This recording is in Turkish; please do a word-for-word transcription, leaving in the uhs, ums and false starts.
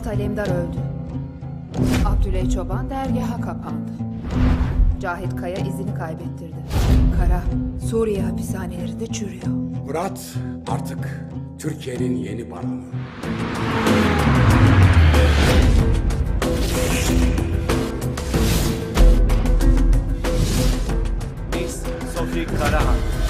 Murat Alemdar öldü. Abdüley Çoban dergaha kapandı. Cahit Kaya izini kaybettirdi. Kara, Suriye hapishanelerinde çürüyor. Murat artık Türkiye'nin yeni baronu. Miss Sophie Karahan.